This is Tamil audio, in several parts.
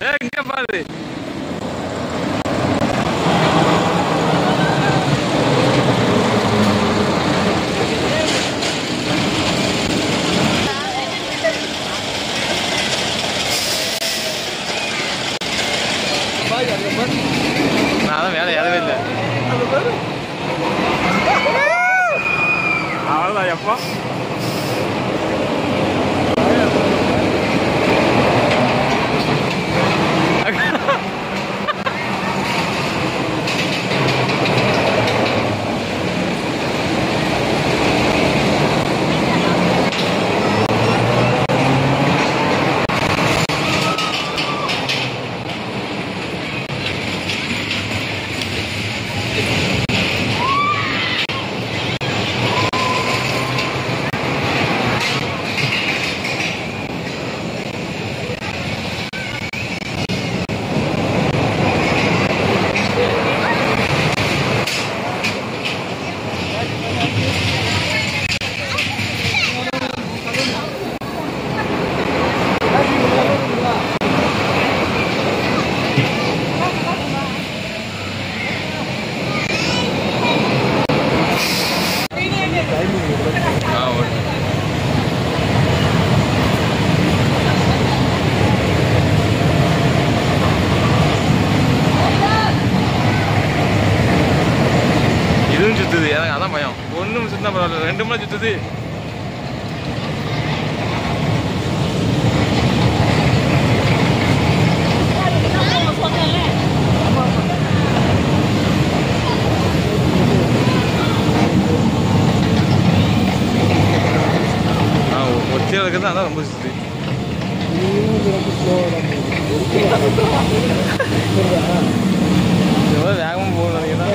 இங்க பாரு. நான் வேலை எதவே இல்லை. அவ்வளோதான் எப்போ இதுவும் சுத்துது. எனக்கு அதான் பயம். ஒன்றும் சுத்தினா பரவாயில்ல, 2 மணி சுத்துது. ஒச்சையாக இருக்கிறது அதான் ரொம்ப சுத்து. வேகமாக போகணும் நினைக்கிறேன்.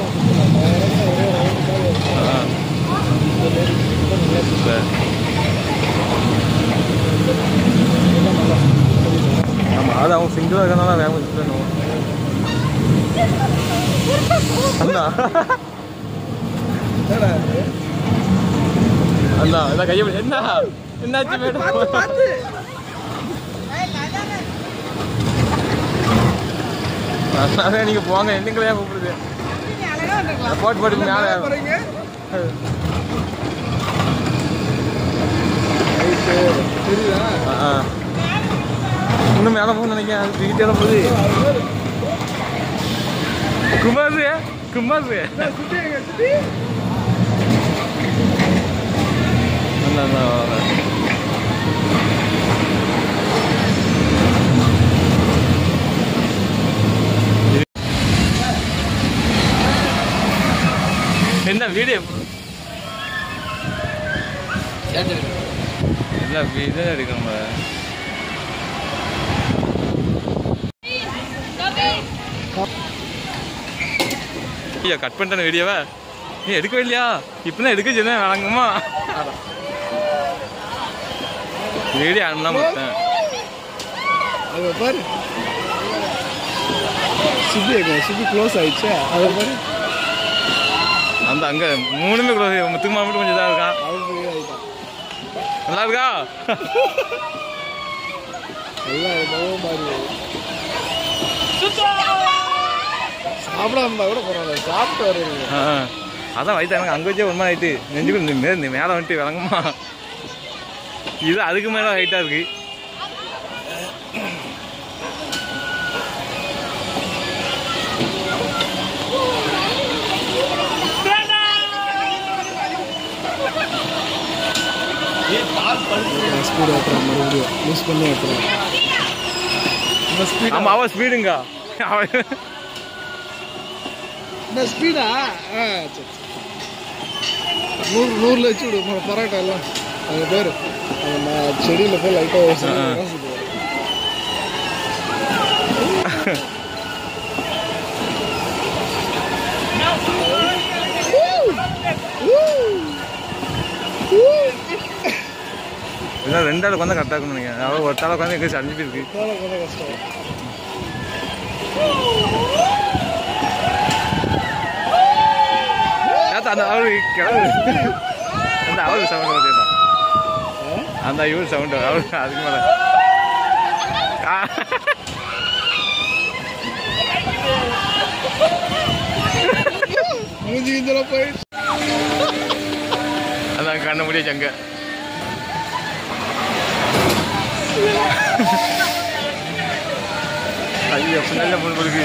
ஆமாம், அது அவங்க சிங்கிளாக இருக்கிறதுனால வேகமாக சுற்றணும். அண்ணா அண்ணா இதான் கையை என்ன என்னாச்சு மேடம்? அண்ணா நீங்கள் போங்க, என்னங்களையா கூப்பிடுது? போட்டு போட்டு மேலே இன்னும் மேலே போகணும்னு நினைக்கிறேன். அது தூக்கிட்டே தான் போகுது. குமார் குமார் என்ன வீடியோ இல்லை வீடியோ எடுக்கணும். ஐயா கட் பண்ணிட்டேன் வீடியோவை. நீ எடுக்கவே இல்லையா? இப்பதான் எடுக்க சொன்னேன். வழங்குமா வீடியோ அண்ணா மொத்தம் பாரு. சுத்தி க்ளோஸ் ஆயிடுச்சு. அதை பாரு. அந்த அங்க 3மே க்ளோஸ். முத்துக்குமா மட்டும் கொஞ்சம் இதாக இருக்கான். நல்லா இருக்கா? சாப்பிடாம கூட பரவாயில்ல, சாப்பிட்டு வருது. அதான் வயிற்று எனக்கு அங்கே வச்சே ஒன்றா ஆயிட்டு நெஞ்சுக்கு மேலே வந்துட்டு விளங்குமா. இது அதுக்கு மேலே ஹைட்டாக இருக்கு. ஸ்பீடு ஏற்றுறான் மறுபடியும் யூஸ் பண்ணி ஏற்றுறான். ஆமாம் அவன் ஸ்பீடுங்க. ஸ்பீடா 100 வச்சு விடு பரோட்டா எல்லாம். அது பேர் செடியில் போய் லைட்டாக இதெல்லாம் 2 ஆளுக்கு வந்தால் கரெக்டாக இருக்கும்னு நினைக்கிறேன். அவ்வளோ ஒரு தாளுக்கு வந்து எங்கே அனுப்பி இருக்கு. கஷ்டம். அந்த அவரு கிளம்பு அந்த அவரு சவுண்ட் வச்சுதான் அந்த இவர் சவுண்ட் அவரு அதுக்கு மேலே இதெல்லாம் போயிடுச்சு. அதான் கண்ண முடியாச்சு அங்க. ஐயோ நல்ல பொண்ணு இருக்கு.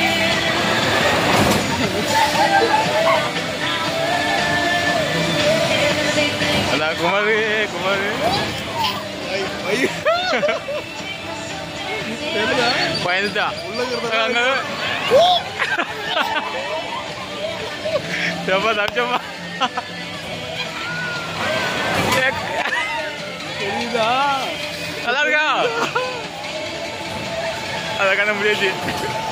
அதான் குமாரு பயந்துட்டா செப்பா தப்பிச்சப்பா தெரியுதா? நல்லா இருக்கா? அதை கண்ண முடியாச்சு.